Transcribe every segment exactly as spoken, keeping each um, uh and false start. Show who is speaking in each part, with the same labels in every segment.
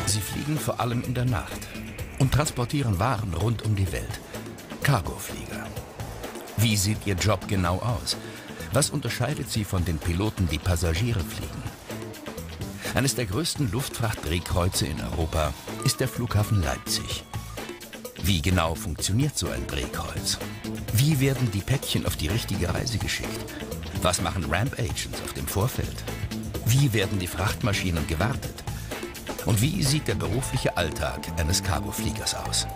Speaker 1: Sie fliegen vor allem in der Nacht und transportieren Waren rund um die Welt. Cargoflieger. Wie sieht ihr Job genau aus? Was unterscheidet sie von den Piloten, die Passagiere fliegen? Eines der größten Luftfrachtdrehkreuze in Europa ist der Flughafen Leipzig. Wie genau funktioniert so ein Drehkreuz? Wie werden die Päckchen auf die richtige Reise geschickt? Was machen Ramp Agents auf dem Vorfeld? Wie werden die Frachtmaschinen gewartet? Und wie sieht der berufliche Alltag eines Cargofliegers aus?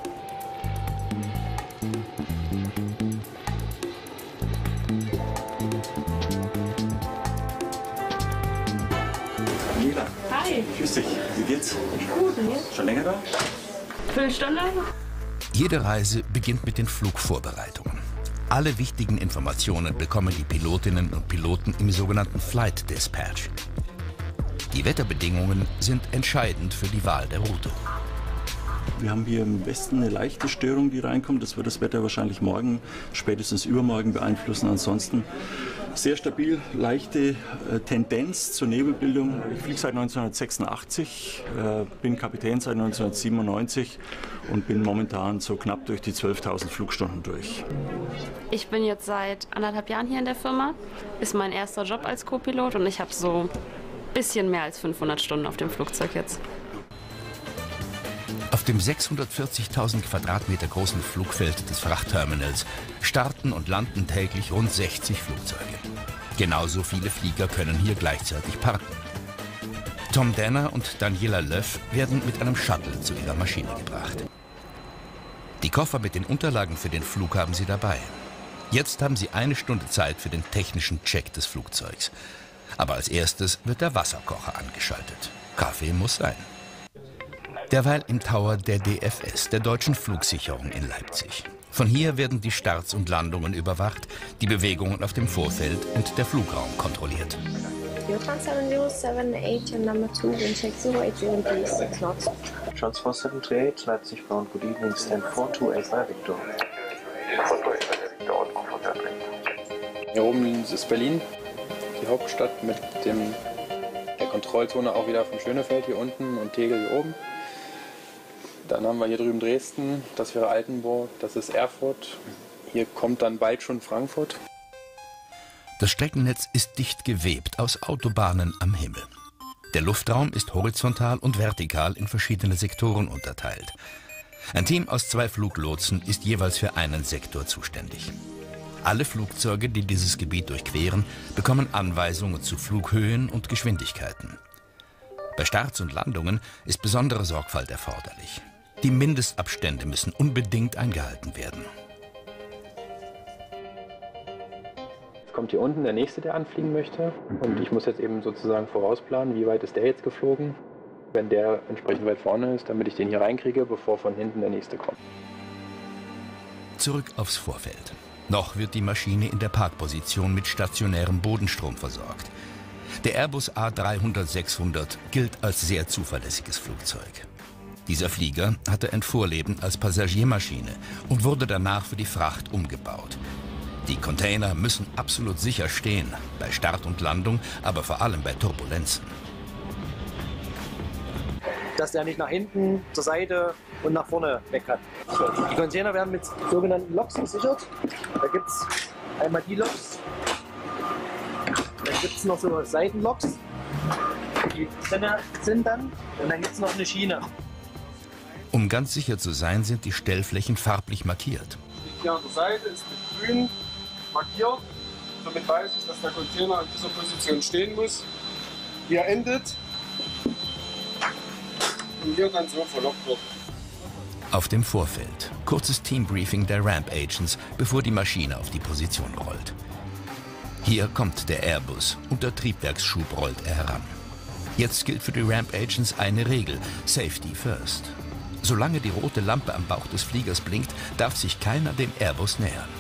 Speaker 2: Daniela.
Speaker 3: Hi.
Speaker 2: Grüß dich. Wie geht's?
Speaker 3: Gut, und jetzt?
Speaker 2: Schon länger da?
Speaker 3: Viertelstunde?
Speaker 1: Jede Reise beginnt mit den Flugvorbereitungen. Alle wichtigen Informationen bekommen die Pilotinnen und Piloten im sogenannten Flight Dispatch. Die Wetterbedingungen sind entscheidend für die Wahl der Route.
Speaker 2: Wir haben hier im Westen eine leichte Störung, die reinkommt. Das wird das Wetter wahrscheinlich morgen, spätestens übermorgen beeinflussen. Ansonsten sehr stabil, leichte äh, Tendenz zur Nebelbildung. Ich fliege seit neunzehnhundertsechsundachtzig, äh, bin Kapitän seit neunzehnhundertsiebenundneunzig und bin momentan so knapp durch die zwölftausend Flugstunden durch.
Speaker 3: Ich bin jetzt seit anderthalb Jahren hier in der Firma. Ist mein erster Job als Co-Pilot und ich habe so ein bisschen mehr als fünfhundert Stunden auf dem Flugzeug jetzt.
Speaker 1: Auf dem sechshundertvierzigtausend Quadratmeter großen Flugfeld des Frachtterminals starten und landen täglich rund sechzig Flugzeuge. Genauso viele Flieger können hier gleichzeitig parken. Tom Danner und Daniela Löff werden mit einem Shuttle zu ihrer Maschine gebracht. Die Koffer mit den Unterlagen für den Flug haben sie dabei. Jetzt haben sie eine Stunde Zeit für den technischen Check des Flugzeugs. Aber als erstes wird der Wasserkocher angeschaltet. Kaffee muss sein. Derweil im Tower der D F S, der Deutschen Flugsicherung in Leipzig. Von hier werden die Starts und Landungen überwacht, die Bewegungen auf dem Vorfeld und der Flugraum kontrolliert.
Speaker 4: Eurotran seven zero seven eight and number two, wind check zero eight zero three six knots.
Speaker 5: Transport seven two eight, Leipzig bound, good evening, stand four two eight by Victor.
Speaker 6: Hier oben ist Berlin, die Hauptstadt mit dem, der Kontrollzone auch wieder von Schönefeld hier unten und Tegel hier oben. Dann haben wir hier drüben Dresden, das wäre Altenburg, das ist Erfurt. Hier kommt dann bald schon Frankfurt.
Speaker 1: Das Streckennetz ist dicht gewebt aus Autobahnen am Himmel. Der Luftraum ist horizontal und vertikal in verschiedene Sektoren unterteilt. Ein Team aus zwei Fluglotsen ist jeweils für einen Sektor zuständig. Alle Flugzeuge, die dieses Gebiet durchqueren, bekommen Anweisungen zu Flughöhen und Geschwindigkeiten. Bei Starts und Landungen ist besondere Sorgfalt erforderlich. Die Mindestabstände müssen unbedingt eingehalten werden.
Speaker 6: Jetzt kommt hier unten der nächste, der anfliegen möchte. Und ich muss jetzt eben sozusagen vorausplanen, wie weit ist der jetzt geflogen. Wenn der entsprechend weit vorne ist, damit ich den hier reinkriege, bevor von hinten der nächste kommt.
Speaker 1: Zurück aufs Vorfeld. Noch wird die Maschine in der Parkposition mit stationärem Bodenstrom versorgt. Der Airbus A dreihundert sechshundert gilt als sehr zuverlässiges Flugzeug. Dieser Flieger hatte ein Vorleben als Passagiermaschine und wurde danach für die Fracht umgebaut. Die Container müssen absolut sicher stehen, bei Start und Landung, aber vor allem bei Turbulenzen.
Speaker 7: Dass der nicht nach hinten, zur Seite und nach vorne weg kann. Die Container werden mit sogenannten Loks gesichert. Da gibt es einmal die Loks, dann gibt es noch so Seitenloks, die drin sind dann, und dann gibt es noch eine Schiene.
Speaker 1: Um ganz sicher zu sein, sind die Stellflächen farblich markiert.
Speaker 8: Hier an der Seite ist mit grün markiert. Somit weiß ich, dass der Container an dieser Position stehen muss. Hier endet und hier dann so verlockt wird.
Speaker 1: Auf dem Vorfeld. Kurzes Teambriefing der Ramp Agents, bevor die Maschine auf die Position rollt. Hier kommt der Airbus und der Triebwerksschub rollt er heran. Jetzt gilt für die Ramp Agents eine Regel: Safety first. Solange die rote Lampe am Bauch des Fliegers blinkt, darf sich keiner dem Airbus nähern.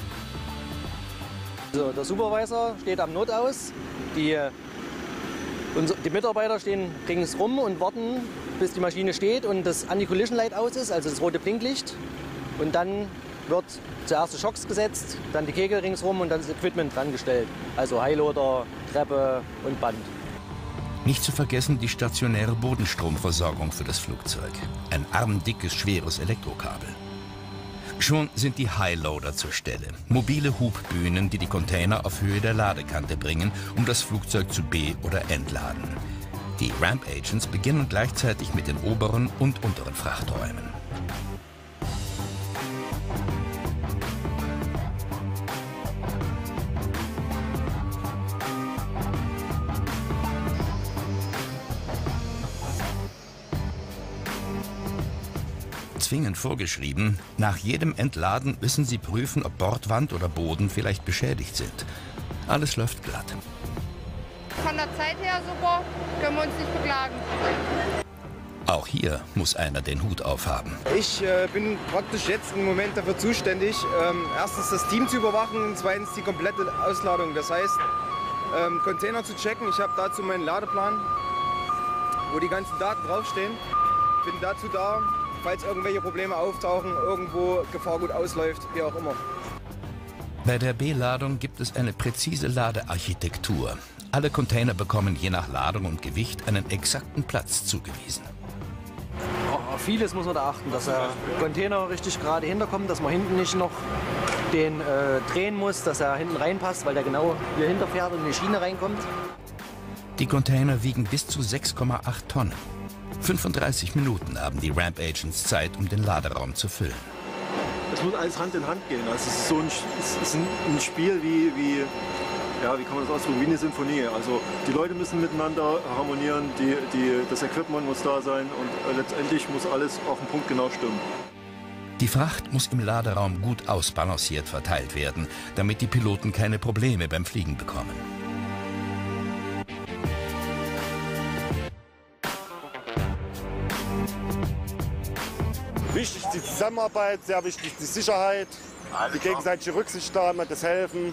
Speaker 7: Also der Supervisor steht am Notaus, die, die Mitarbeiter stehen ringsrum und warten, bis die Maschine steht und das Anti-Collision-Light aus ist, also das rote Blinklicht. Und dann wird zuerst die Schocks gesetzt, dann die Kegel ringsrum und dann das Equipment dran gestellt. Also Highloader, Treppe und Band.
Speaker 1: Nicht zu vergessen die stationäre Bodenstromversorgung für das Flugzeug. Ein armdickes, schweres Elektrokabel. Schon sind die Highloader zur Stelle. Mobile Hubbühnen, die die Container auf Höhe der Ladekante bringen, um das Flugzeug zu be- oder entladen. Die Ramp Agents beginnen gleichzeitig mit den oberen und unteren Frachträumen. Zwingend vorgeschrieben, nach jedem Entladen müssen sie prüfen, ob Bordwand oder Boden vielleicht beschädigt sind. Alles läuft glatt.
Speaker 9: Von der Zeit her super, können wir uns nicht beklagen.
Speaker 1: Auch hier muss einer den Hut aufhaben.
Speaker 10: Ich äh, bin praktisch jetzt im Moment dafür zuständig, ähm, erstens das Team zu überwachen und zweitens die komplette Ausladung. Das heißt, ähm, Container zu checken. Ich habe dazu meinen Ladeplan, wo die ganzen Daten draufstehen. Bin dazu da, falls irgendwelche Probleme auftauchen, irgendwo Gefahrgut ausläuft, wie auch immer.
Speaker 1: Bei der Beladung gibt es eine präzise Ladearchitektur. Alle Container bekommen je nach Ladung und Gewicht einen exakten Platz zugewiesen.
Speaker 7: Auf vieles muss man da achten, dass der Container richtig gerade hinterkommt, dass man hinten nicht noch den äh, drehen muss, dass er hinten reinpasst, weil der genau hier hinterfährt und in die Schiene reinkommt.
Speaker 1: Die Container wiegen bis zu sechs Komma acht Tonnen. fünfunddreißig Minuten haben die Ramp Agents Zeit, um den Laderaum zu füllen.
Speaker 11: Es muss alles Hand in Hand gehen. Also es ist so ein, es ist ein Spiel wie, wie, ja, wie kann man das ausdrücken, wie eine Sinfonie. Also die Leute müssen miteinander harmonieren, die, die, das Equipment muss da sein und letztendlich muss alles auf den Punkt genau stimmen.
Speaker 1: Die Fracht muss im Laderaum gut ausbalanciert verteilt werden, damit die Piloten keine Probleme beim Fliegen bekommen.
Speaker 12: Wichtig die Zusammenarbeit, sehr wichtig die Sicherheit, die gegenseitige Rücksichtnahme, das Helfen.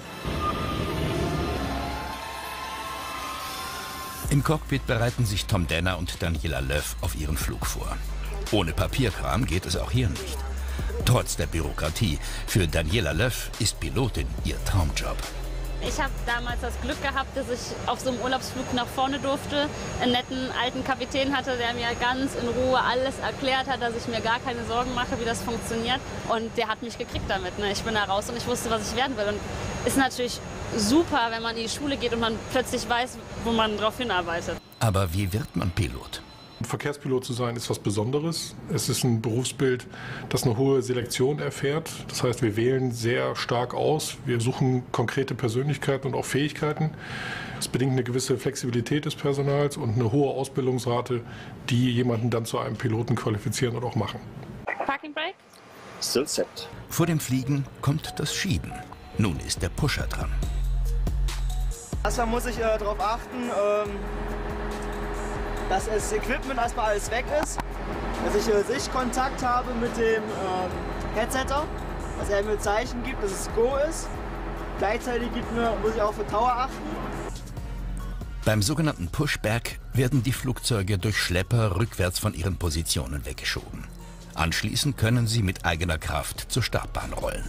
Speaker 1: Im Cockpit bereiten sich Tom Denner und Daniela Löff auf ihren Flug vor. Ohne Papierkram geht es auch hier nicht. Trotz der Bürokratie, für Daniela Löff ist Pilotin ihr Traumjob.
Speaker 3: Ich habe damals das Glück gehabt, dass ich auf so einem Urlaubsflug nach vorne durfte, einen netten alten Kapitän hatte, der mir ganz in Ruhe alles erklärt hat, dass ich mir gar keine Sorgen mache, wie das funktioniert. Und der hat mich gekriegt damit. Ne? Ich bin da raus und ich wusste, was ich werden will. Und ist natürlich super, wenn man in die Schule geht und man plötzlich weiß, wo man drauf hinarbeitet.
Speaker 1: Aber wie wird man Pilot?
Speaker 13: Verkehrspilot zu sein ist was Besonderes. Es ist ein Berufsbild, das eine hohe Selektion erfährt. Das heißt, wir wählen sehr stark aus. Wir suchen konkrete Persönlichkeiten und auch Fähigkeiten. Es bedingt eine gewisse Flexibilität des Personals und eine hohe Ausbildungsrate, die jemanden dann zu einem Piloten qualifizieren und auch machen.
Speaker 3: Parking Brake?
Speaker 12: Still set.
Speaker 1: Vor dem Fliegen kommt das Schieben. Nun ist der Pusher dran.
Speaker 14: Erstmal muss ich äh, darauf achten, ähm dass das Equipment erstmal alles weg ist, dass ich äh, Sichtkontakt habe mit dem ähm, Headsetter, dass er mir Zeichen gibt, dass es Go ist. Gleichzeitig gibt mir, muss ich auch für Tower achten.
Speaker 1: Beim sogenannten Pushback werden die Flugzeuge durch Schlepper rückwärts von ihren Positionen weggeschoben. Anschließend können sie mit eigener Kraft zur Startbahn rollen.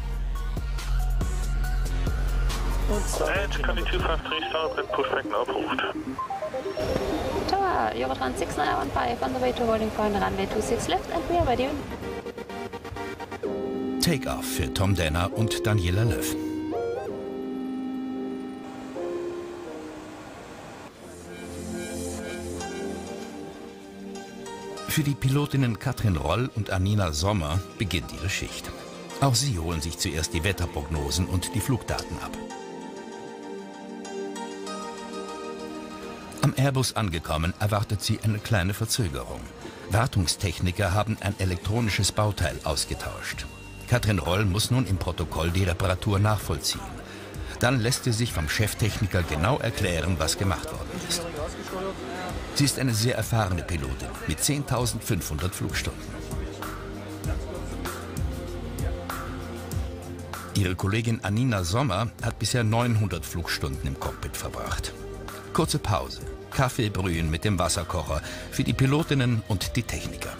Speaker 15: Tower, Eurotran six nine one five on the way to holding point, runway two six left and we are ready.
Speaker 1: Take-off für Tom Denner und Daniela Löff. Für die Pilotinnen Katrin Roll und Anina Sommer beginnt ihre Schicht. Auch sie holen sich zuerst die Wetterprognosen und die Flugdaten ab. Am Airbus angekommen, erwartet sie eine kleine Verzögerung. Wartungstechniker haben ein elektronisches Bauteil ausgetauscht. Katrin Roll muss nun im Protokoll die Reparatur nachvollziehen. Dann lässt sie sich vom Cheftechniker genau erklären, was gemacht worden ist. Sie ist eine sehr erfahrene Pilotin mit zehntausendfünfhundert Flugstunden. Ihre Kollegin Anina Sommer hat bisher neunhundert Flugstunden im Cockpit verbracht. Kurze Pause, Kaffee brühen mit dem Wasserkocher für die Pilotinnen und die Techniker.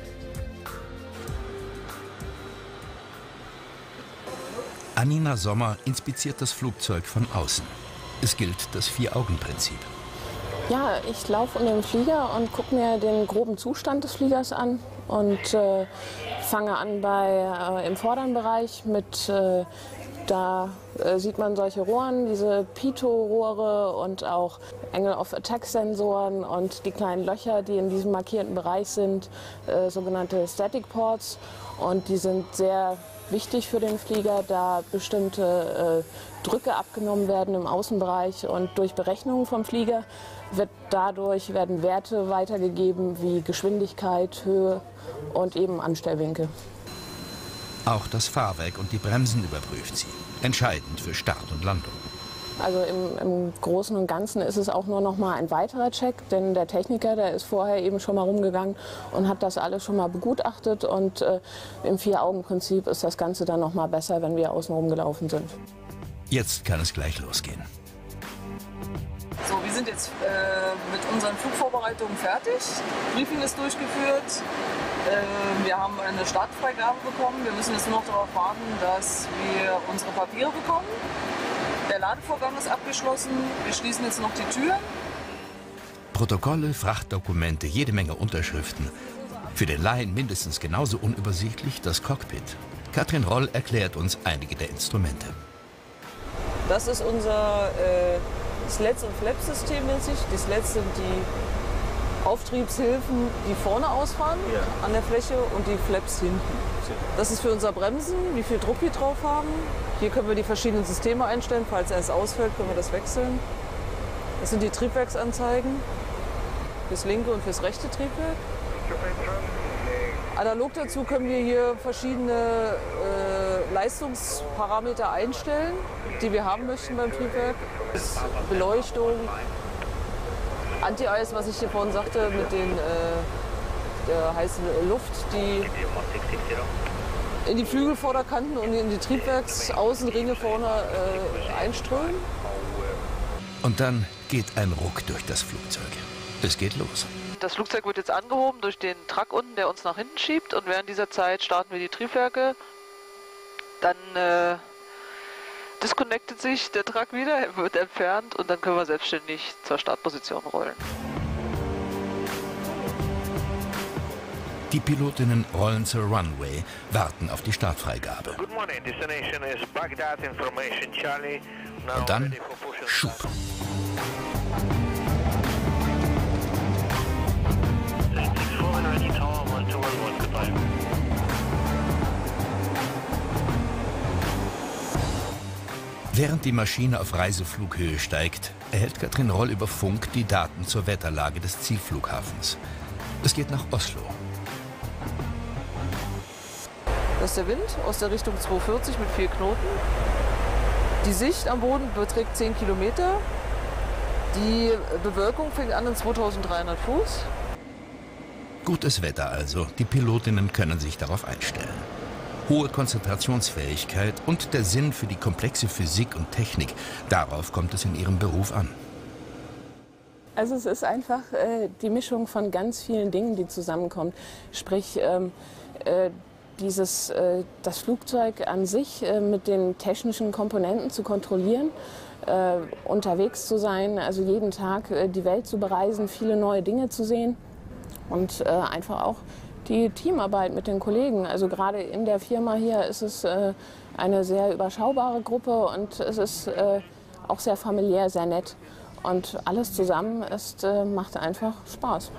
Speaker 1: Anina Sommer inspiziert das Flugzeug von außen. Es gilt das Vier-Augen-Prinzip.
Speaker 16: Ja, ich laufe um den Flieger und gucke mir den groben Zustand des Fliegers an und äh, fange an bei, äh, im vorderen Bereich mit, äh, da äh, sieht man solche Rohren, diese Pitot-Rohre und auch Angle-of-Attack-Sensoren und die kleinen Löcher, die in diesem markierten Bereich sind, äh, sogenannte Static Ports, und die sind sehr wichtig für den Flieger, da bestimmte äh, Drücke abgenommen werden im Außenbereich, und durch Berechnungen vom Flieger wird dadurch werden Werte weitergegeben wie Geschwindigkeit, Höhe und eben Anstellwinkel.
Speaker 1: Auch das Fahrwerk und die Bremsen überprüft sie. Entscheidend für Start und Landung.
Speaker 16: Also im, im Großen und Ganzen ist es auch nur noch mal ein weiterer Check, denn der Techniker, der ist vorher eben schon mal rumgegangen und hat das alles schon mal begutachtet, und äh, im Vier-Augen-Prinzip ist das Ganze dann noch mal besser, wenn wir außen rumgelaufen sind.
Speaker 1: Jetzt kann es gleich losgehen.
Speaker 17: So, wir sind jetzt äh, mit unseren Flugvorbereitungen fertig. Briefing ist durchgeführt. Äh, wir haben eine Startfreigabe bekommen. Wir müssen jetzt nur noch darauf warten, dass wir unsere Papiere bekommen. Der Ladevorgang ist abgeschlossen. Wir schließen jetzt noch die Türen.
Speaker 1: Protokolle, Frachtdokumente, jede Menge Unterschriften. Für den Laien mindestens genauso unübersichtlich das Cockpit. Katrin Roll erklärt uns einige der Instrumente.
Speaker 17: Das ist unser äh, Sleds- und Flaps-System nennt sich. Die Sleds sind die Auftriebshilfen, die vorne ausfahren, ja, an der Fläche, und die Flaps hinten. Das ist für unser Bremsen, wie viel Druck wir drauf haben. Hier können wir die verschiedenen Systeme einstellen. Falls eins ausfällt, können wir das wechseln. Das sind die Triebwerksanzeigen fürs linke und fürs rechte Triebwerk. Analog dazu können wir hier verschiedene äh, Leistungsparameter einstellen, die wir haben möchten beim Triebwerk. Beleuchtung, Anti-Eis, was ich hier vorhin sagte, mit den, äh, der heißen Luft, die in die Flügelvorderkanten und in die Triebwerksaußenringe vorne äh, einströmen.
Speaker 1: Und dann geht ein Ruck durch das Flugzeug. Es geht los.
Speaker 17: Das Flugzeug wird jetzt angehoben durch den Truck unten, der uns nach hinten schiebt. Und während dieser Zeit starten wir die Triebwerke. Dann äh, disconnectet sich der Truck wieder, wird entfernt, und dann können wir selbstständig zur Startposition rollen.
Speaker 1: Die Pilotinnen rollen zur Runway, warten auf die Startfreigabe. Und dann Schub. Während die Maschine auf Reiseflughöhe steigt, erhält Katrin Roll über Funk die Daten zur Wetterlage des Zielflughafens. Es geht nach Oslo.
Speaker 17: Das ist der Wind aus der Richtung zweihundertvierzig mit vier Knoten. Die Sicht am Boden beträgt zehn Kilometer. Die Bewölkung fängt an in zweitausenddreihundert Fuß.
Speaker 1: Gutes Wetter also. Die Pilotinnen können sich darauf einstellen. Hohe Konzentrationsfähigkeit und der Sinn für die komplexe Physik und Technik, darauf kommt es in ihrem Beruf an.
Speaker 16: Also es ist einfach äh, die Mischung von ganz vielen Dingen, die zusammenkommen. Sprich, ähm, äh, dieses, äh, das Flugzeug an sich äh, mit den technischen Komponenten zu kontrollieren, äh, unterwegs zu sein, also jeden Tag äh, die Welt zu bereisen, viele neue Dinge zu sehen, und äh, einfach auch die Teamarbeit mit den Kollegen. Also gerade in der Firma hier ist es äh, eine sehr überschaubare Gruppe, und es ist äh, auch sehr familiär, sehr nett. Und alles zusammen ist, äh, macht einfach Spaß.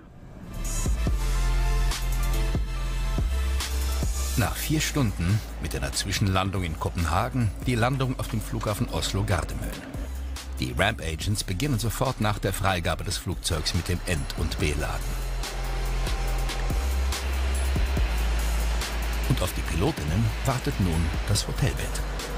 Speaker 1: Nach vier Stunden mit einer Zwischenlandung in Kopenhagen die Landung auf dem Flughafen Oslo-Gardermoen. Die Ramp Agents beginnen sofort nach der Freigabe des Flugzeugs mit dem End- und Beladen. Und auf die Pilotinnen wartet nun das Hotelbett.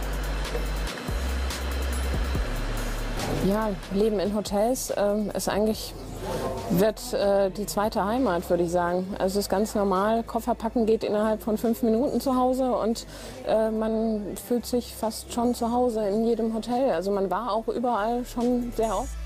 Speaker 16: Ja, Leben in Hotels äh, ist eigentlich, wird äh, die zweite Heimat, würde ich sagen. Also es ist ganz normal, Koffer packen geht innerhalb von fünf Minuten zu Hause, und äh, man fühlt sich fast schon zu Hause in jedem Hotel. Also man war auch überall schon sehr oft.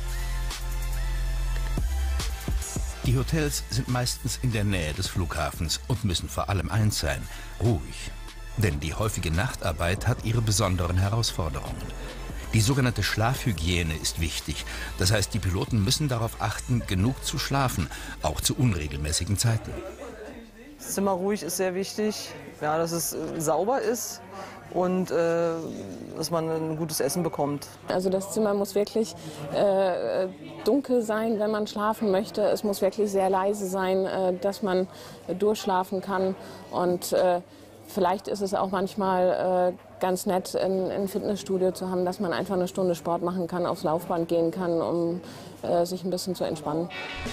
Speaker 1: Die Hotels sind meistens in der Nähe des Flughafens und müssen vor allem eins sein: ruhig. Denn die häufige Nachtarbeit hat ihre besonderen Herausforderungen. Die sogenannte Schlafhygiene ist wichtig. Das heißt, die Piloten müssen darauf achten, genug zu schlafen, auch zu unregelmäßigen Zeiten.
Speaker 17: Das Zimmer ruhig ist sehr wichtig, ja, dass es äh, sauber ist und äh, dass man ein gutes Essen bekommt.
Speaker 16: Also das Zimmer muss wirklich äh, dunkel sein, wenn man schlafen möchte. Es muss wirklich sehr leise sein, äh, dass man äh, durchschlafen kann. Und äh, vielleicht ist es auch manchmal äh, ganz nett, ein, ein Fitnessstudio zu haben, dass man einfach eine Stunde Sport machen kann, aufs Laufband gehen kann, um äh, sich ein bisschen zu entspannen.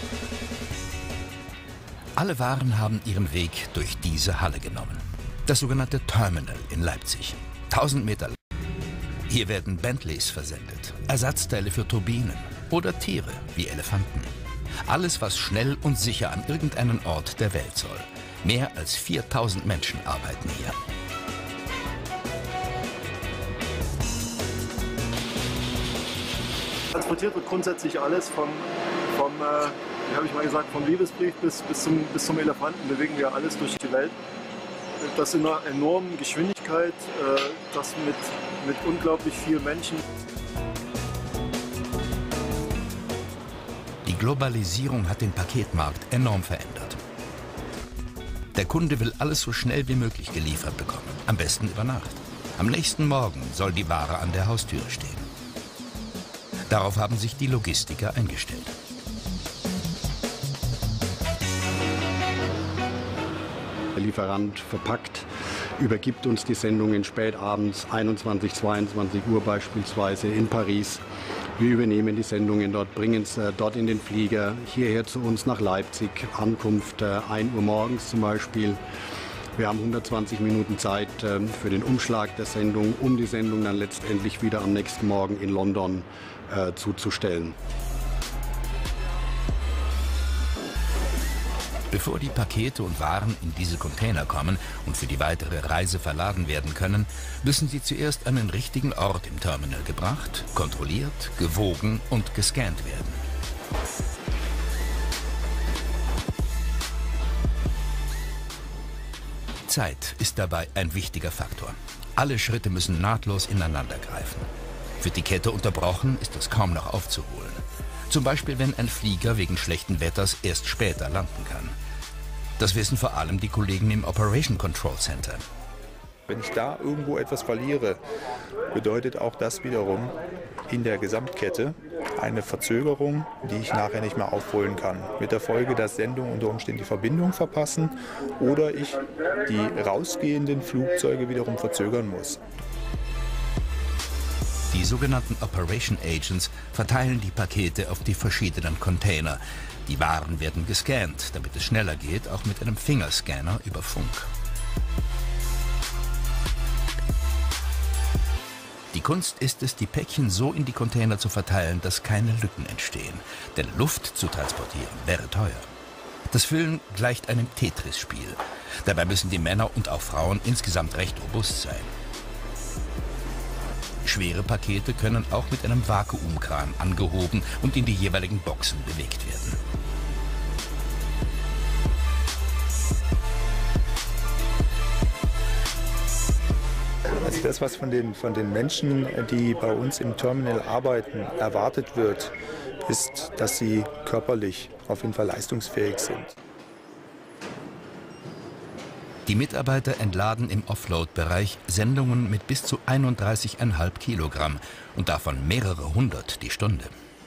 Speaker 1: Alle Waren haben ihren Weg durch diese Halle genommen. Das sogenannte Terminal in Leipzig. tausend Meter lang. Hier werden Bentleys versendet, Ersatzteile für Turbinen oder Tiere wie Elefanten. Alles, was schnell und sicher an irgendeinen Ort der Welt soll. Mehr als viertausend Menschen arbeiten hier.
Speaker 11: Transportiert wird grundsätzlich alles vom, vom äh, wie habe ich mal gesagt, vom Liebesbrief bis, bis, zum, bis zum Elefanten bewegen wir alles durch die Welt. Das in einer enormen Geschwindigkeit, äh, das mit, mit unglaublich vielen Menschen.
Speaker 1: Die Globalisierung hat den Paketmarkt enorm verändert. Der Kunde will alles so schnell wie möglich geliefert bekommen, am besten über Nacht. Am nächsten Morgen soll die Ware an der Haustüre stehen. Darauf haben sich die Logistiker eingestellt.
Speaker 18: Der Lieferant verpackt, übergibt uns die Sendungen spät abends, einundzwanzig, zweiundzwanzig Uhr beispielsweise in Paris. Wir übernehmen die Sendungen dort, bringen es äh, dort in den Flieger, hierher zu uns nach Leipzig, Ankunft äh, ein Uhr morgens zum Beispiel. Wir haben hundertzwanzig Minuten Zeit äh, für den Umschlag der Sendung, um die Sendung dann letztendlich wieder am nächsten Morgen in London äh, zuzustellen.
Speaker 1: Bevor die Pakete und Waren in diese Container kommen und für die weitere Reise verladen werden können, müssen sie zuerst an den richtigen Ort im Terminal gebracht, kontrolliert, gewogen und gescannt werden. Zeit ist dabei ein wichtiger Faktor. Alle Schritte müssen nahtlos ineinander greifen. Wird die Kette unterbrochen, ist das kaum noch aufzuholen. Zum Beispiel, wenn ein Flieger wegen schlechten Wetters erst später landen kann. Das wissen vor allem die Kollegen im Operation Control Center.
Speaker 6: Wenn ich da irgendwo etwas verliere, bedeutet auch das wiederum in der Gesamtkette eine Verzögerung, die ich nachher nicht mehr aufholen kann. Mit der Folge, dass Sendungen unter Umständen die Verbindung verpassen oder ich die rausgehenden Flugzeuge wiederum verzögern muss.
Speaker 1: Die sogenannten Operation Agents verteilen die Pakete auf die verschiedenen Container. Die Waren werden gescannt, damit es schneller geht, auch mit einem Fingerscanner über Funk. Die Kunst ist es, die Päckchen so in die Container zu verteilen, dass keine Lücken entstehen. Denn Luft zu transportieren wäre teuer. Das Füllen gleicht einem Tetris-Spiel. Dabei müssen die Männer und auch Frauen insgesamt recht robust sein. Schwere Pakete können auch mit einem Vakuumkran angehoben und in die jeweiligen Boxen bewegt werden.
Speaker 6: Also das, was von den, von den Menschen, die bei uns im Terminal arbeiten, erwartet wird, ist, dass sie körperlich auf jeden Fall leistungsfähig sind.
Speaker 1: Die Mitarbeiter entladen im Offload-Bereich Sendungen mit bis zu einunddreißig Komma fünf Kilogramm und davon mehrere hundert die Stunde.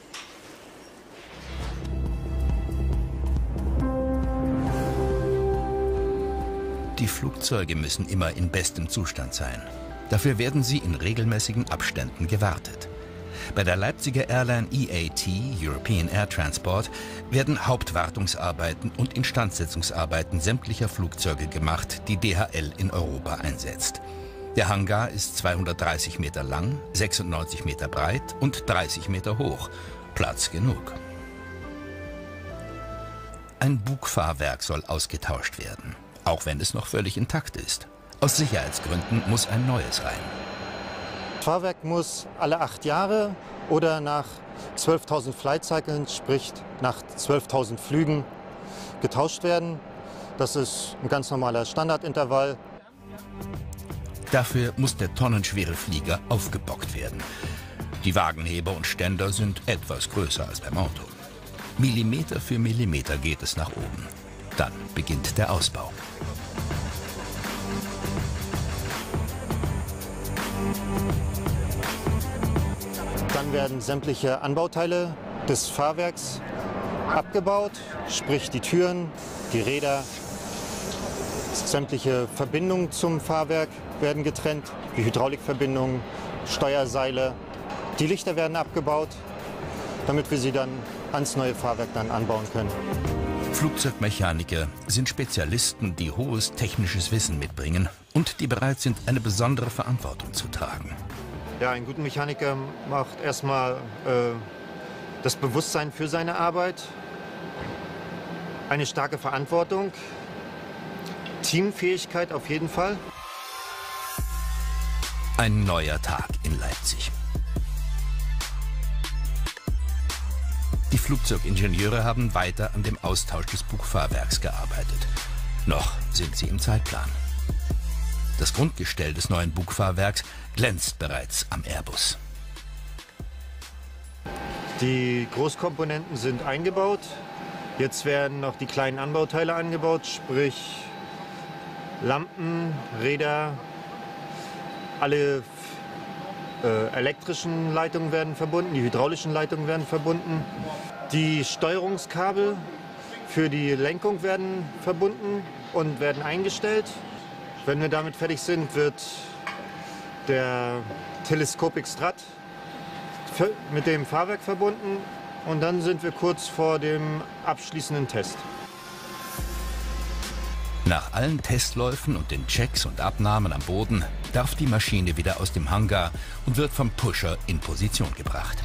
Speaker 1: Die Flugzeuge müssen immer in bestem Zustand sein. Dafür werden sie in regelmäßigen Abständen gewartet. Bei der Leipziger Airline E A T, European Air Transport, werden Hauptwartungsarbeiten und Instandsetzungsarbeiten sämtlicher Flugzeuge gemacht, die D H L in Europa einsetzt. Der Hangar ist zweihundertdreißig Meter lang, sechsundneunzig Meter breit und dreißig Meter hoch. Platz genug. Ein Bugfahrwerk soll ausgetauscht werden, auch wenn es noch völlig intakt ist. Aus Sicherheitsgründen muss ein neues rein.
Speaker 19: Das Fahrwerk muss alle acht Jahre oder nach zwölftausend Flight Cycles, sprich nach zwölftausend Flügen, getauscht werden. Das ist ein ganz normaler Standardintervall.
Speaker 1: Dafür muss der tonnenschwere Flieger aufgebockt werden. Die Wagenheber und Ständer sind etwas größer als beim Auto. Millimeter für Millimeter geht es nach oben. Dann beginnt der Ausbau.
Speaker 19: Dann werden sämtliche Anbauteile des Fahrwerks abgebaut, sprich die Türen, die Räder, sämtliche Verbindungen zum Fahrwerk werden getrennt, die Hydraulikverbindungen, Steuerseile. Die Lichter werden abgebaut, damit wir sie dann ans neue Fahrwerk dann anbauen können.
Speaker 1: Flugzeugmechaniker sind Spezialisten, die hohes technisches Wissen mitbringen und die bereit sind, eine besondere Verantwortung zu tragen.
Speaker 19: Ja, ein guter Mechaniker macht erstmal äh, das Bewusstsein für seine Arbeit, eine starke Verantwortung, Teamfähigkeit auf jeden Fall.
Speaker 1: Ein neuer Tag in Leipzig. Die Flugzeugingenieure haben weiter an dem Austausch des Bugfahrwerks gearbeitet. Noch sind sie im Zeitplan. Das Grundgestell des neuen Bugfahrwerks glänzt bereits am Airbus.
Speaker 19: Die Großkomponenten sind eingebaut. Jetzt werden noch die kleinen Anbauteile angebaut, sprich Lampen, Räder, alle äh, elektrischen Leitungen werden verbunden, die hydraulischen Leitungen werden verbunden. Die Steuerungskabel für die Lenkung werden verbunden und werden eingestellt. Wenn wir damit fertig sind, wird der Telescopic Strut mit dem Fahrwerk verbunden und dann sind wir kurz vor dem abschließenden Test.
Speaker 1: Nach allen Testläufen und den Checks und Abnahmen am Boden darf die Maschine wieder aus dem Hangar und wird vom Pusher in Position gebracht.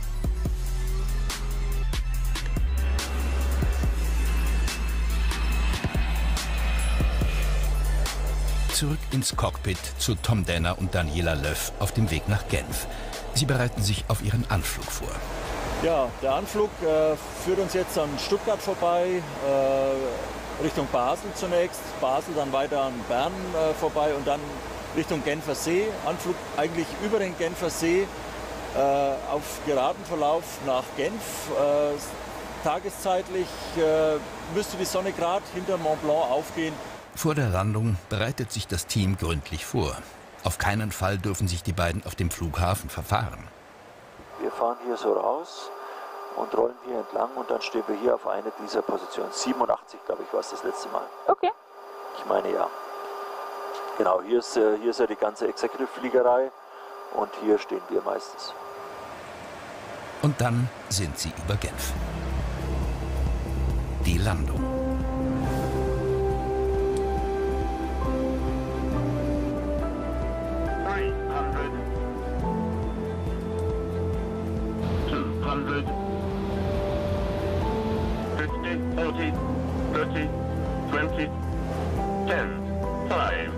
Speaker 1: Zurück ins Cockpit zu Tom Denner und Daniela Löff auf dem Weg nach Genf. Sie bereiten sich auf ihren Anflug vor.
Speaker 20: Ja, der Anflug äh, führt uns jetzt an Stuttgart vorbei, äh, Richtung Basel zunächst, Basel dann weiter an Bern äh, vorbei und dann Richtung Genfer See. Anflug eigentlich über den Genfer See äh, auf geraden Verlauf nach Genf. Äh, tageszeitlich äh, müsste die Sonne gerade hinter Mont Blanc aufgehen.
Speaker 1: Vor der Landung bereitet sich das Team gründlich vor. Auf keinen Fall dürfen sich die beiden auf dem Flughafen verfahren.
Speaker 5: Wir fahren hier so raus und rollen hier entlang und dann stehen wir hier auf einer dieser Positionen. siebenundachtzig, glaube ich, war es das letzte Mal.
Speaker 15: Okay.
Speaker 5: Ich meine, ja. Genau, hier ist, hier ist ja die ganze Executive-Fliegerei und hier stehen wir meistens.
Speaker 1: Und dann sind sie über Genf. Die Landung.
Speaker 21: fifty, forty, thirty, twenty, ten, five.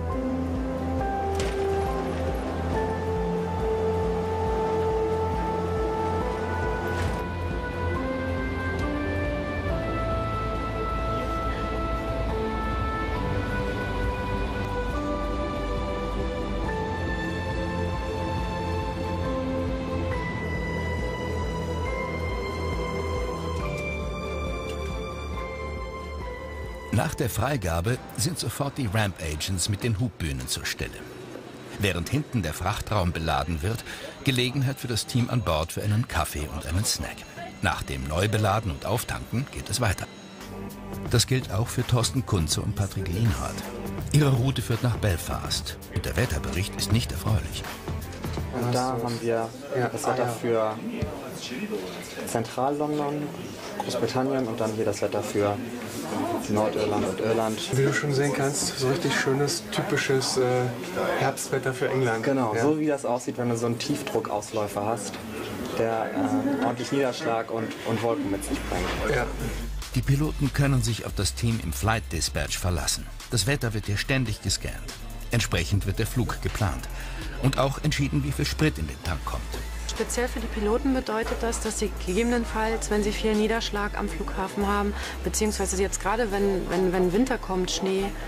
Speaker 1: Nach der Freigabe sind sofort die Ramp Agents mit den Hubbühnen zur Stelle. Während hinten der Frachtraum beladen wird, Gelegenheit für das Team an Bord für einen Kaffee und einen Snack. Nach dem Neubeladen und Auftanken geht es weiter. Das gilt auch für Thorsten Kunze und Patrick Lienhardt. Ihre Route führt nach Belfast und der Wetterbericht ist nicht erfreulich.
Speaker 22: Und da haben wir das Wetter für Zentral-London, Großbritannien und dann hier das Wetter für Nordirland und Irland.
Speaker 23: Wie du schon sehen kannst, so richtig schönes, typisches äh, Herbstwetter für England.
Speaker 22: Genau,
Speaker 23: ja.
Speaker 22: So wie das aussieht, wenn du so einen Tiefdruckausläufer hast, der äh, ordentlich Niederschlag und, und Wolken mit sich bringt.
Speaker 23: Ja.
Speaker 1: Die Piloten können sich auf das Team im Flight Dispatch verlassen. Das Wetter wird hier ständig gescannt. Entsprechend wird der Flug geplant. Und auch entschieden, wie viel Sprit in den Tank kommt.
Speaker 24: Speziell für die Piloten bedeutet das, dass sie gegebenenfalls, wenn sie viel Niederschlag am Flughafen haben, beziehungsweise jetzt gerade, wenn, wenn, wenn Winter kommt, Schnee,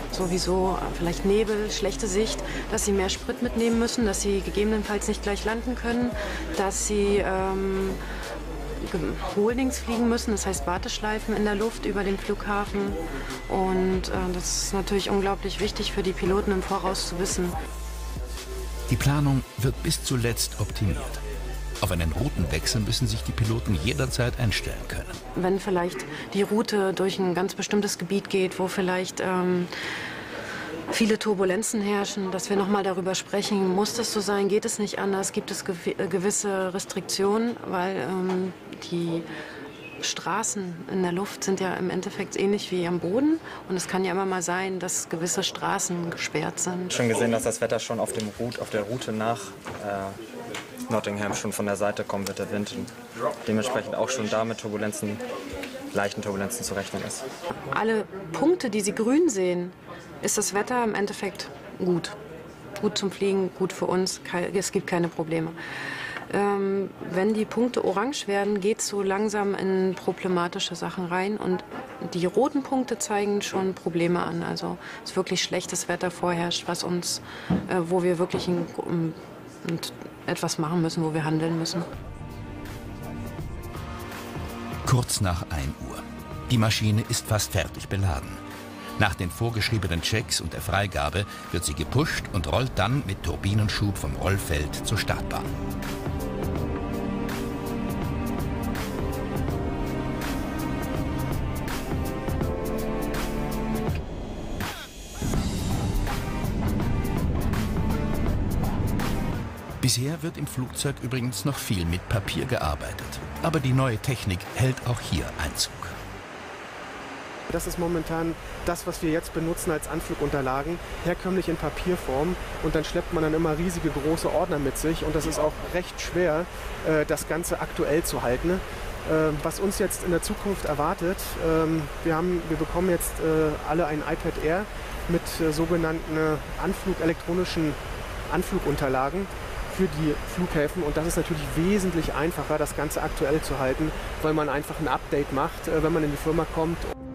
Speaker 24: sowieso vielleicht Nebel, schlechte Sicht, dass sie mehr Sprit mitnehmen müssen, dass sie gegebenenfalls nicht gleich landen können, dass sie ähm, Holdings fliegen müssen, das heißt Warteschleifen in der Luft über dem Flughafen. Und äh, das ist natürlich unglaublich wichtig für die Piloten im Voraus zu wissen.
Speaker 1: Die Planung wird bis zuletzt optimiert. Auf einen Routenwechsel müssen sich die Piloten jederzeit einstellen können.
Speaker 24: Wenn vielleicht die Route durch ein ganz bestimmtes Gebiet geht, wo vielleicht ähm, viele Turbulenzen herrschen, dass wir nochmal darüber sprechen, muss das so sein, geht es nicht anders, gibt es gewisse Restriktionen, weil ähm, die Straßen in der Luft sind ja im Endeffekt ähnlich wie am Boden und es kann ja immer mal sein, dass gewisse Straßen gesperrt sind.
Speaker 22: Schon gesehen, dass das Wetter schon auf, dem Route, auf der Route nach äh, Nottingham schon von der Seite kommen wird, der Wind. Und dementsprechend auch schon da mit Turbulenzen, leichten Turbulenzen zu rechnen ist.
Speaker 24: Alle Punkte, die Sie grün sehen, ist das Wetter im Endeffekt gut. Gut zum Fliegen, gut für uns, es gibt keine Probleme. Ähm, wenn die Punkte orange werden, geht es so langsam in problematische Sachen rein und die roten Punkte zeigen schon Probleme an. Also es ist wirklich schlechtes Wetter vorherrscht, was uns, äh, wo wir wirklich ein, um, etwas machen müssen, wo wir handeln müssen.
Speaker 1: Kurz nach ein Uhr. Die Maschine ist fast fertig beladen. Nach den vorgeschriebenen Checks und der Freigabe wird sie gepusht und rollt dann mit Turbinenschub vom Rollfeld zur Startbahn. Bisher wird im Flugzeug übrigens noch viel mit Papier gearbeitet. Aber die neue Technik hält auch hier Einzug.
Speaker 23: Das ist momentan das, was wir jetzt benutzen als Anflugunterlagen, herkömmlich in Papierform. Und dann schleppt man dann immer riesige große Ordner mit sich. Und das ist auch recht schwer, das Ganze aktuell zu halten. Was uns jetzt in der Zukunft erwartet, wir, haben, wir bekommen jetzt alle ein iPad Air mit sogenannten Anflug, elektronischen Anflugunterlagen für die Flughäfen und das ist natürlich wesentlich einfacher, das Ganze aktuell zu halten, weil man einfach ein Update macht, wenn man in die Firma kommt.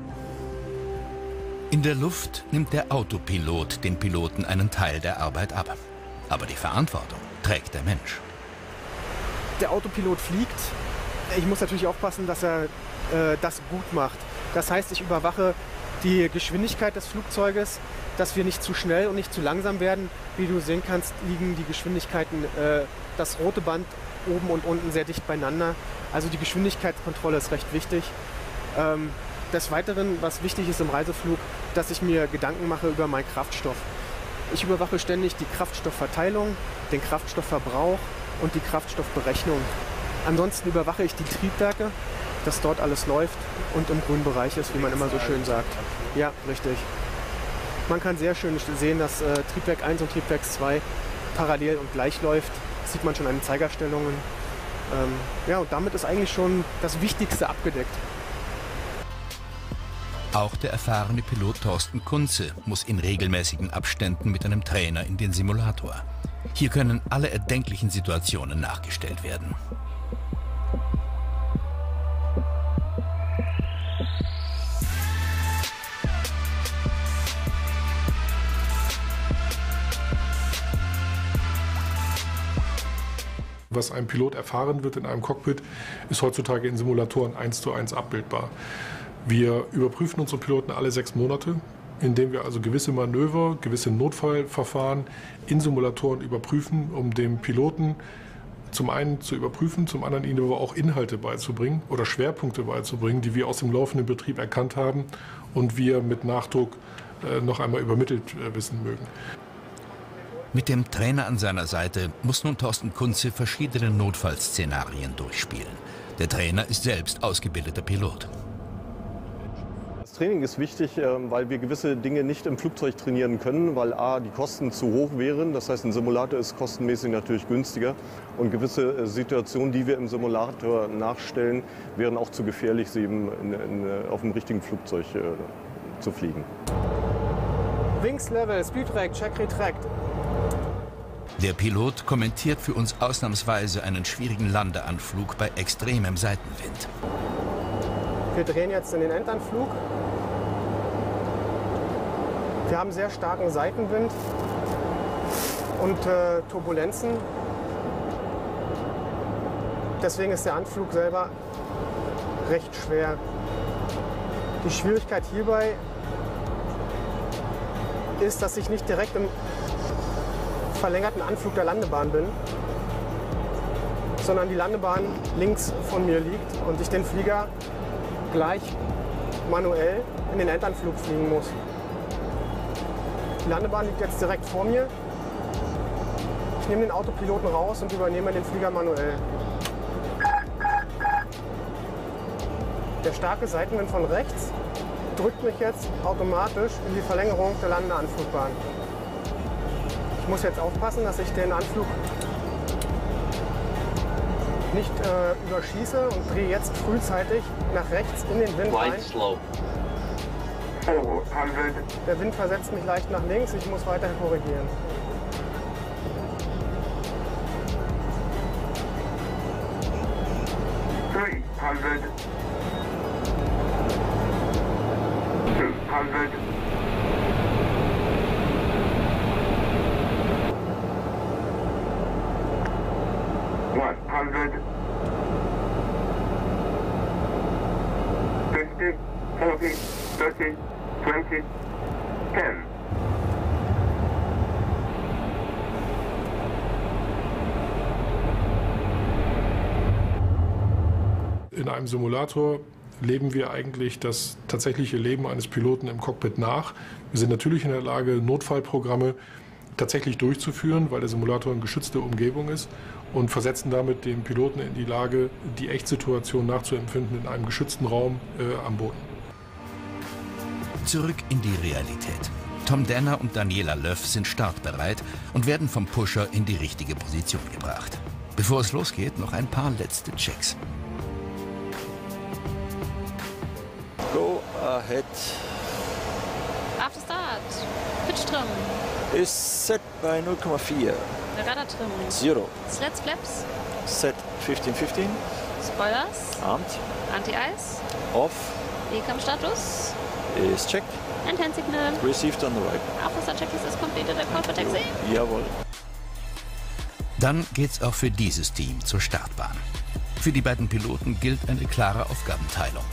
Speaker 1: In der Luft nimmt der Autopilot den Piloten einen Teil der Arbeit ab. Aber die Verantwortung trägt der Mensch.
Speaker 23: Der Autopilot fliegt. Ich muss natürlich aufpassen, dass er äh, das gut macht. Das heißt, ich überwache die Geschwindigkeit des Flugzeuges, dass wir nicht zu schnell und nicht zu langsam werden. Wie du sehen kannst, liegen die Geschwindigkeiten, äh, das rote Band oben und unten sehr dicht beieinander. Also die Geschwindigkeitskontrolle ist recht wichtig. Ähm, des Weiteren, was wichtig ist im Reiseflug, dass ich mir Gedanken mache über meinen Kraftstoff. Ich überwache ständig die Kraftstoffverteilung, den Kraftstoffverbrauch und die Kraftstoffberechnung. Ansonsten überwache ich die Triebwerke, dass dort alles läuft und im grünen Bereich ist, wie man immer so schön sagt. Ja, richtig. Man kann sehr schön sehen, dass äh, Triebwerk eins und Triebwerk zwei parallel und gleich läuft. Das sieht man schon an den Zeigerstellungen. Ähm, ja, und damit ist eigentlich schon das Wichtigste abgedeckt.
Speaker 1: Auch der erfahrene Pilot Thorsten Kunze muss in regelmäßigen Abständen mit einem Trainer in den Simulator. Hier können alle erdenklichen Situationen nachgestellt werden.
Speaker 13: Was ein Pilot erfahren wird in einem Cockpit, ist heutzutage in Simulatoren eins zu eins abbildbar. Wir überprüfen unsere Piloten alle sechs Monate, indem wir also gewisse Manöver, gewisse Notfallverfahren in Simulatoren überprüfen, um dem Piloten zum einen zu überprüfen, zum anderen ihnen aber auch Inhalte beizubringen oder Schwerpunkte beizubringen, die wir aus dem laufenden Betrieb erkannt haben und wir mit Nachdruck äh, noch einmal übermittelt äh, wissen mögen.
Speaker 1: Mit dem Trainer an seiner Seite muss nun Thorsten Kunze verschiedene Notfallszenarien durchspielen. Der Trainer ist selbst ausgebildeter Pilot.
Speaker 2: Das Training ist wichtig, weil wir gewisse Dinge nicht im Flugzeug trainieren können, weil a, die Kosten zu hoch wären. Das heißt, ein Simulator ist kostenmäßig natürlich günstiger. Und gewisse Situationen, die wir im Simulator nachstellen, wären auch zu gefährlich, sie eben in, in, auf dem richtigen Flugzeug äh, zu fliegen.
Speaker 23: Wings Level, Speed Track, Check Retract.
Speaker 1: Der Pilot kommentiert für uns ausnahmsweise einen schwierigen Landeanflug bei extremem Seitenwind.
Speaker 23: Wir drehen jetzt in den Endanflug. Wir haben sehr starken Seitenwind und äh, Turbulenzen. Deswegen ist der Anflug selber recht schwer. Die Schwierigkeit hierbei ist, dass ich nicht direkt im verlängerten Anflug der Landebahn bin, sondern die Landebahn links von mir liegt und ich den Flieger gleich manuell in den Endanflug fliegen muss. Die Landebahn liegt jetzt direkt vor mir. Ich nehme den Autopiloten raus und übernehme den Flieger manuell. Der starke Seitenwind von rechts drückt mich jetzt automatisch in die Verlängerung der Landeanflugbahn. Ich muss jetzt aufpassen, dass ich den Anflug nicht äh, überschieße und drehe jetzt frühzeitig nach rechts in den Wind rein. Der Wind versetzt mich leicht nach links, ich muss weiter korrigieren.
Speaker 21: dreihundert. zweihundert. one hundred. fifty, forty, thirty, twenty, ten.
Speaker 13: In einem Simulator leben wir eigentlich das tatsächliche Leben eines Piloten im Cockpit nach. Wir sind natürlich in der Lage, Notfallprogramme tatsächlich durchzuführen, weil der Simulator eine geschützte Umgebung ist, und versetzen damit den Piloten in die Lage, die Echtsituation nachzuempfinden in einem geschützten Raum äh, am Boden.
Speaker 1: Zurück in die Realität. Tom Danner und Daniela Löff sind startbereit und werden vom Pusher in die richtige Position gebracht. Bevor es losgeht, noch ein paar letzte Checks.
Speaker 20: Go ahead.
Speaker 3: After start. Pitch trim.
Speaker 20: Ist set bei null Komma vier.
Speaker 3: Radar trim.
Speaker 20: Zero.
Speaker 3: Sleds flaps.
Speaker 20: Set fifteen fifteen.
Speaker 3: Spoilers.
Speaker 20: Armed.
Speaker 3: Anti-Ice.
Speaker 20: Off.
Speaker 3: E-Cam-Status.
Speaker 20: Ist checked.
Speaker 3: And hand signal.
Speaker 20: Received on the right.
Speaker 3: Officer checklist is completed. A call for taxi.
Speaker 20: Jawohl.
Speaker 1: Dann geht's auch für dieses Team zur Startbahn. Für die beiden Piloten gilt eine klare Aufgabenteilung.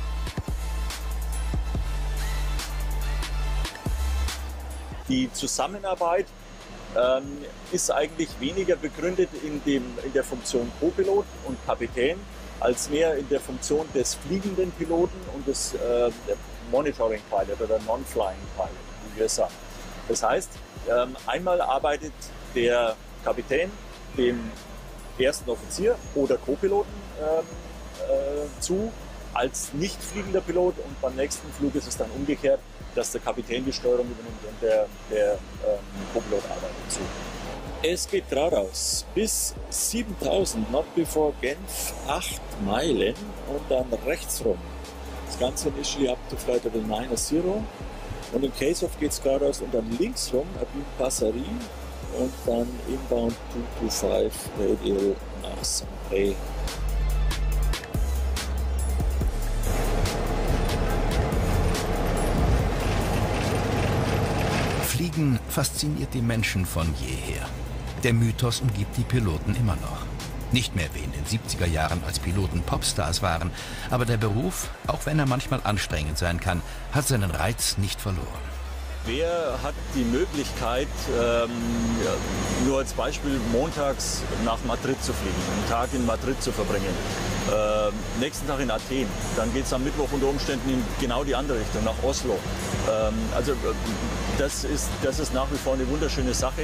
Speaker 20: Die Zusammenarbeit ähm, ist eigentlich weniger begründet in, dem, in der Funktion Co-Pilot und Kapitän, als mehr in der Funktion des fliegenden Piloten und des äh, Monitoring Pilot oder Non-Flying Pilot, wie wir sagen. Das heißt, ähm, einmal arbeitet der Kapitän dem ersten Offizier oder Co-Piloten ähm, äh, zu als nicht fliegender Pilot, und beim nächsten Flug ist es dann umgekehrt, dass der Kapitän die Steuerung übernimmt und der, der ähm, Co-Pilot arbeitet zu. Es geht geradeaus bis siebentausend, not before Genf, acht Meilen und dann rechts rum. Das Ganze initially up to flight level nine zero, und im Case-Off geht es geradeaus und dann links rum, Abin Passari, und dann inbound two two five radial nach Saint-Pré.
Speaker 1: Fliegen fasziniert die Menschen von jeher. Der Mythos umgibt die Piloten immer noch. Nicht mehr wie in den siebziger Jahren, als Piloten Popstars waren, aber der Beruf, auch wenn er manchmal anstrengend sein kann, hat seinen Reiz nicht verloren.
Speaker 20: Wer hat die Möglichkeit, ähm, ja, nur als Beispiel montags nach Madrid zu fliegen, einen Tag in Madrid zu verbringen, äh, nächsten Tag in Athen, dann geht es am Mittwoch unter Umständen in genau die andere Richtung, nach Oslo. Ähm, also das ist, das ist nach wie vor eine wunderschöne Sache.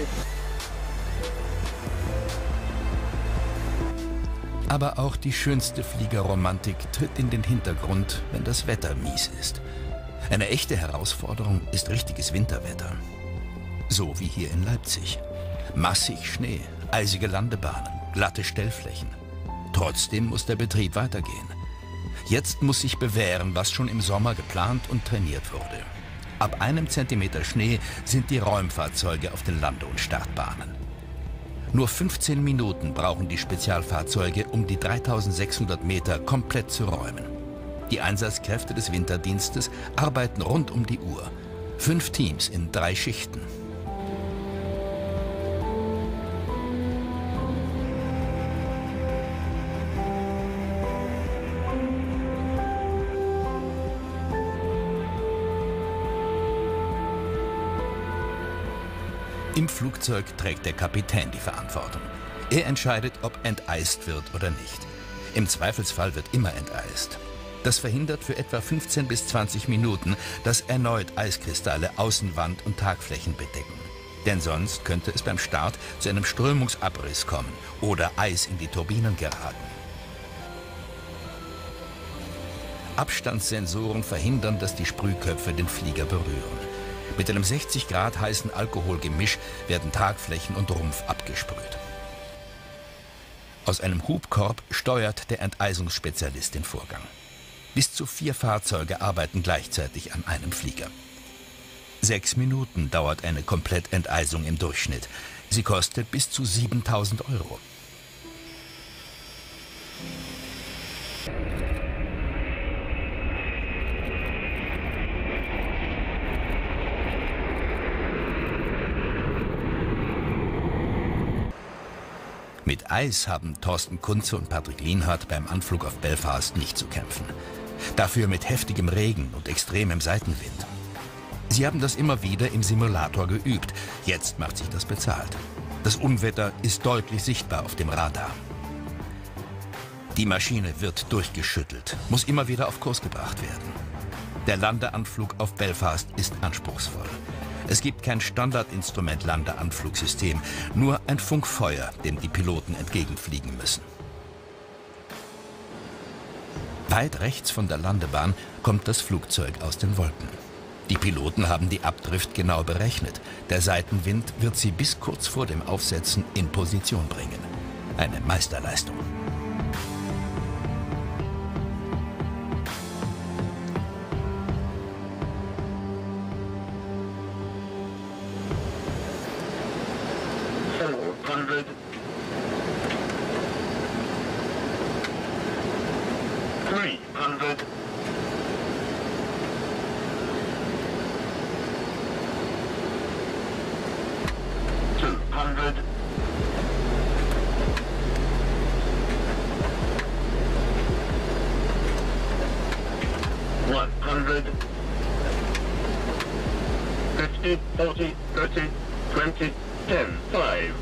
Speaker 1: Aber auch die schönste Fliegerromantik tritt in den Hintergrund, wenn das Wetter mies ist. Eine echte Herausforderung ist richtiges Winterwetter. So wie hier in Leipzig. Massig Schnee, eisige Landebahnen, glatte Stellflächen. Trotzdem muss der Betrieb weitergehen. Jetzt muss sich bewähren, was schon im Sommer geplant und trainiert wurde. Ab einem Zentimeter Schnee sind die Räumfahrzeuge auf den Lande- und Startbahnen. Nur fünfzehn Minuten brauchen die Spezialfahrzeuge, um die dreitausendsechshundert Meter komplett zu räumen. Die Einsatzkräfte des Winterdienstes arbeiten rund um die Uhr. Fünf Teams in drei Schichten. Im Flugzeug trägt der Kapitän die Verantwortung. Er entscheidet, ob enteist wird oder nicht. Im Zweifelsfall wird immer enteist. Das verhindert für etwa fünfzehn bis zwanzig Minuten, dass erneut Eiskristalle Außenwand und Tragflächen bedecken. Denn sonst könnte es beim Start zu einem Strömungsabriss kommen oder Eis in die Turbinen geraten. Abstandssensoren verhindern, dass die Sprühköpfe den Flieger berühren. Mit einem sechzig Grad heißen Alkoholgemisch werden Tragflächen und Rumpf abgesprüht. Aus einem Hubkorb steuert der Enteisungsspezialist den Vorgang. Bis zu vier Fahrzeuge arbeiten gleichzeitig an einem Flieger. Sechs Minuten dauert eine Komplettenteisung im Durchschnitt. Sie kostet bis zu siebentausend Euro. Mit Eis haben Thorsten Kunze und Patrick Lienhardt beim Anflug auf Belfast nicht zu kämpfen. Dafür mit heftigem Regen und extremem Seitenwind. Sie haben das immer wieder im Simulator geübt. Jetzt macht sich das bezahlt. Das Unwetter ist deutlich sichtbar auf dem Radar. Die Maschine wird durchgeschüttelt, muss immer wieder auf Kurs gebracht werden. Der Landeanflug auf Belfast ist anspruchsvoll. Es gibt kein Standardinstrument-Landeanflugsystem, nur ein Funkfeuer, dem die Piloten entgegenfliegen müssen. Weit rechts von der Landebahn kommt das Flugzeug aus den Wolken. Die Piloten haben die Abdrift genau berechnet. Der Seitenwind wird sie bis kurz vor dem Aufsetzen in Position bringen. Eine Meisterleistung.
Speaker 21: fifty, forty, thirty, twenty, ten, five.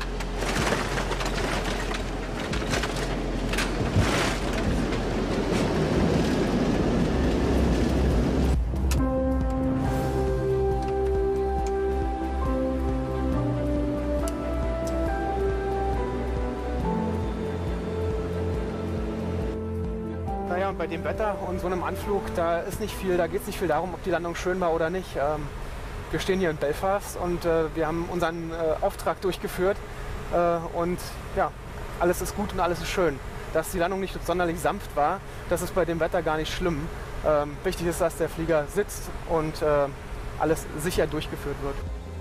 Speaker 23: Naja, und bei dem Wetter und so einem Anflug, da ist nicht viel, da geht es nicht viel darum, ob die Landung schön war oder nicht. Ähm, wir stehen hier in Belfast und äh, wir haben unseren äh, Auftrag durchgeführt äh, und ja, alles ist gut und alles ist schön. Dass die Landung nicht sonderlich sanft war, das ist bei dem Wetter gar nicht schlimm. Ähm, wichtig ist, dass der Flieger sitzt und äh, alles sicher durchgeführt wird.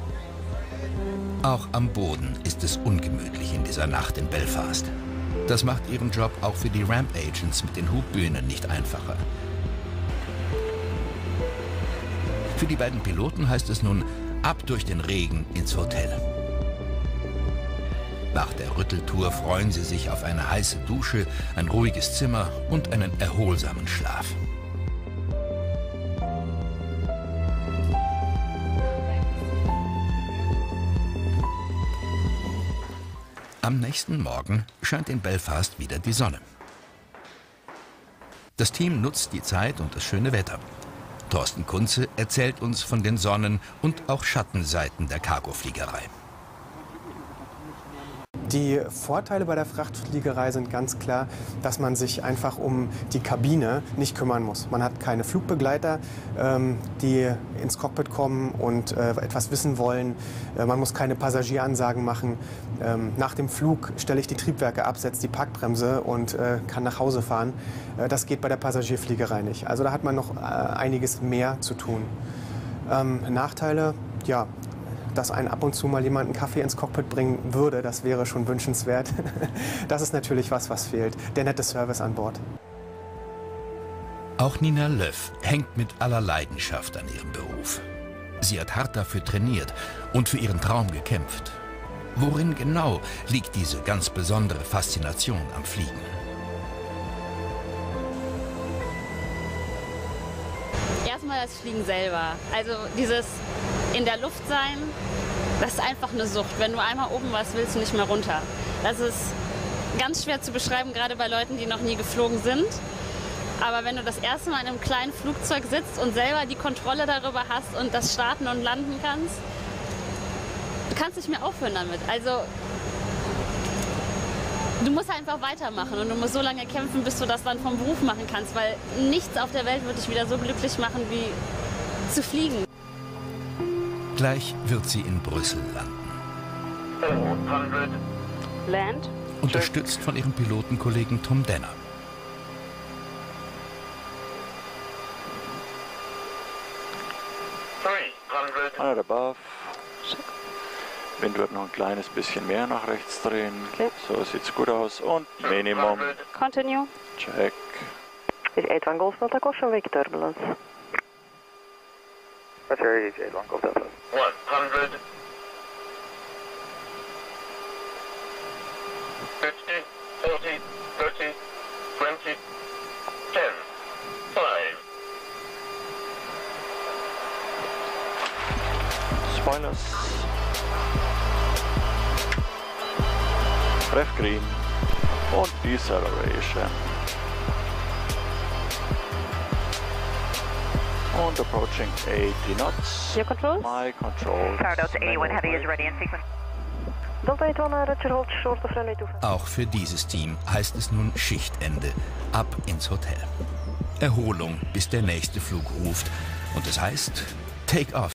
Speaker 1: Auch am Boden ist es ungemütlich in dieser Nacht in Belfast. Das macht ihren Job auch für die Ramp Agents mit den Hubbühnen nicht einfacher. Für die beiden Piloten heißt es nun, ab durch den Regen ins Hotel. Nach der Rütteltour freuen sie sich auf eine heiße Dusche, ein ruhiges Zimmer und einen erholsamen Schlaf. Am nächsten Morgen scheint in Belfast wieder die Sonne. Das Team nutzt die Zeit und das schöne Wetter. Thorsten Kunze erzählt uns von den Sonnen- und auch Schattenseiten der Cargofliegerei.
Speaker 23: Die Vorteile bei der Frachtfliegerei sind ganz klar, dass man sich einfach um die Kabine nicht kümmern muss. Man hat keine Flugbegleiter, ähm, die ins Cockpit kommen und äh, etwas wissen wollen. Äh, man muss keine Passagieransagen machen. Ähm, nach dem Flug stelle ich die Triebwerke ab, setze die Parkbremse und äh, kann nach Hause fahren. Äh, das geht bei der Passagierfliegerei nicht. Also da hat man noch äh, einiges mehr zu tun. Ähm, Nachteile, ja. Dass einen ab und zu mal jemand einen Kaffee ins Cockpit bringen würde, das wäre schon wünschenswert. Das ist natürlich was, was fehlt. Der nette Service an Bord.
Speaker 1: Auch Nina Löff hängt mit aller Leidenschaft an ihrem Beruf. Sie hat hart dafür trainiert und für ihren Traum gekämpft. Worin genau liegt diese ganz besondere Faszination am Fliegen?
Speaker 3: Erstmal das Fliegen selber. Also dieses in der Luft sein, das ist einfach eine Sucht. Wenn du einmal oben warst, willst du nicht mehr runter. Das ist ganz schwer zu beschreiben, gerade bei Leuten, die noch nie geflogen sind. Aber wenn du das erste Mal in einem kleinen Flugzeug sitzt und selber die Kontrolle darüber hast und das starten und landen kannst, du kannst nicht mehr aufhören damit. Also du musst einfach weitermachen und du musst so lange kämpfen, bis du das dann vom Beruf machen kannst, weil nichts auf der Welt wird dich wieder so glücklich machen, wie zu fliegen.
Speaker 1: Gleich wird sie in Brüssel landen.
Speaker 15: Land.
Speaker 1: Unterstützt von ihrem Pilotenkollegen Tom Denner.
Speaker 5: hundert above. Wind wird noch ein kleines bisschen mehr nach rechts drehen. Okay. So sieht's gut aus. Und Minimum.
Speaker 15: Continue.
Speaker 5: Check.
Speaker 15: Is eight one Golf Delta caution wake turbulence.
Speaker 4: That's area eight one Golf Delta.
Speaker 21: one hundred. fifty, forty, thirty, twenty, ten, five.
Speaker 5: Spoilers. Ref green. Und Deceleration. Und approaching eighty knots.
Speaker 15: Your controls?
Speaker 5: My controls.
Speaker 15: Tower Delta eighty-one Heavy is ready in sequence. Delta eighty-one, Roger, hold short of runway two five.
Speaker 1: Auch für dieses Team heißt es nun Schichtende. Ab ins Hotel. Erholung, bis der nächste Flug ruft. Und es heißt Take off.